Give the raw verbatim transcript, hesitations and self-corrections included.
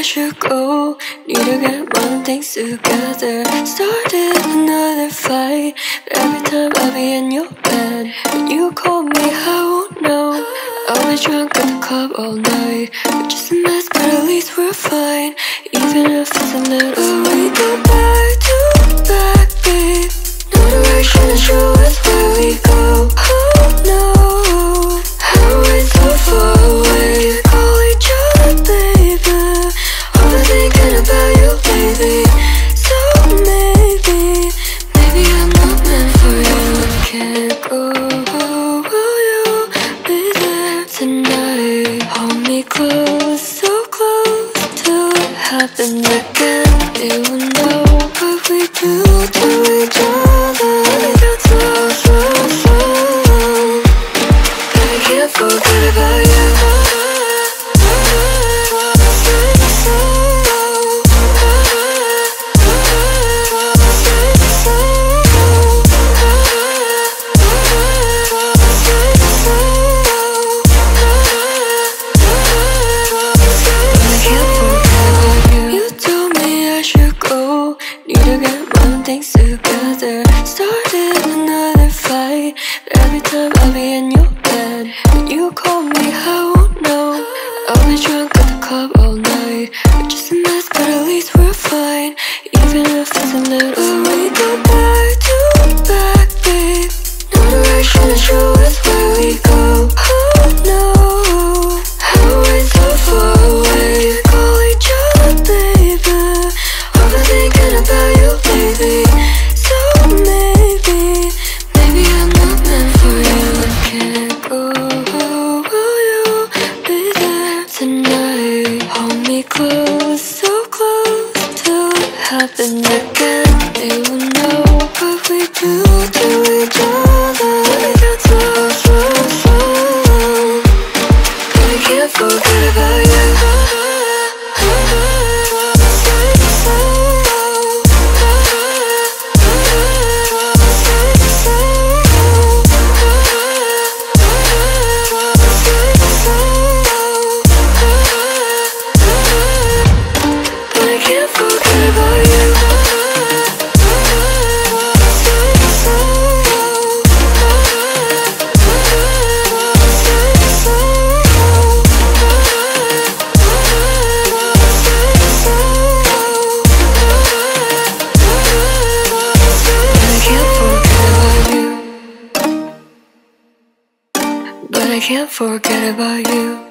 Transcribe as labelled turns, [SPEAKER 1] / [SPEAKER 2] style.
[SPEAKER 1] should go. Need to get one things together. Started another fight, but every time I'll be in your bed. When you call me, I won't know. I'll be drunk at the club all night. We're just a mess, but at least we're fine. Even if it's a little. But we go back to back, babe. No direction to show us where we go. Oh no, how we're so far away. Call each other, baby. Always thinking about you lately. So maybe, maybe I'm not meant for you. Can't go, will you be there tonight? Hold me close, so close till it happens again. They will know what we do to each other. It's so, so, so. I can't forget about you. Need to get one things together. Started another fight, but every time I'll be in your bed. When you call me, I won't know. I'll be drunk at the club all night. We're just a mess, but at least we're fine. Even if it's a little. But we go back to back, babe. No direction to show us where we go. Oh no, how we're so far away. Call each other, baby. Overthinking about you lately. So maybe, maybe I'm not meant for you. I can't go, will you be there tonight? Hold me close, so close till it happens again. They will know what we do to each other. It's so, so, so. I can't forget about you. But I can't forget about you.